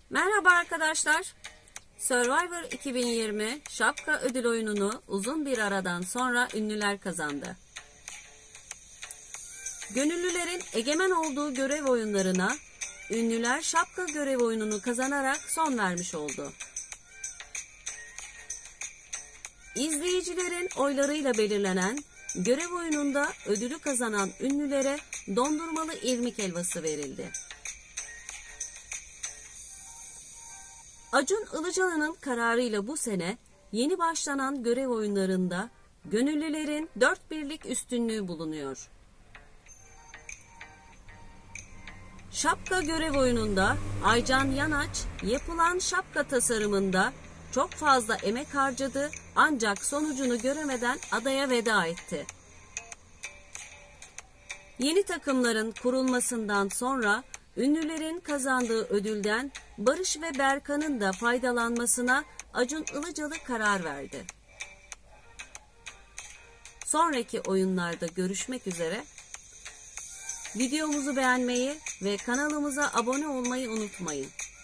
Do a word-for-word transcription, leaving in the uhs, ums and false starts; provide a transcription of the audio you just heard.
Merhaba arkadaşlar. Survivor iki bin yirmi şapka ödül oyununu uzun bir aradan sonra ünlüler kazandı. Gönüllülerin egemen olduğu görev oyunlarına ünlüler şapka görev oyununu kazanarak son vermiş oldu. İzleyicilerin oylarıyla belirlenen görev oyununda ödülü kazanan ünlülere dondurmalı irmik helvası verildi. Acun Ilıcalı'nın kararıyla bu sene yeni başlanan görev oyunlarında gönüllülerin dört birlik üstünlüğü bulunuyor. Şapka görev oyununda Aycan Yanaç yapılan şapka tasarımında çok fazla emek harcadı ancak sonucunu göremeden adaya veda etti. Yeni takımların kurulmasından sonra ünlülerin kazandığı ödülden Barış ve Berkan'ın da faydalanmasına Acun Ilıcalı karar verdi. Sonraki oyunlarda görüşmek üzere. Videomuzu beğenmeyi ve kanalımıza abone olmayı unutmayın.